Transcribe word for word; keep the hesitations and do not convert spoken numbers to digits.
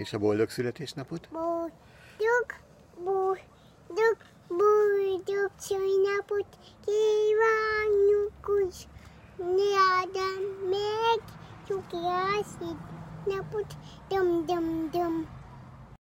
És a boldog születésnapot? Boldog, boldog, boldog szülinapot kívánjuk, úgy ne áldám meg, csuki a szép napot, dum dum dum.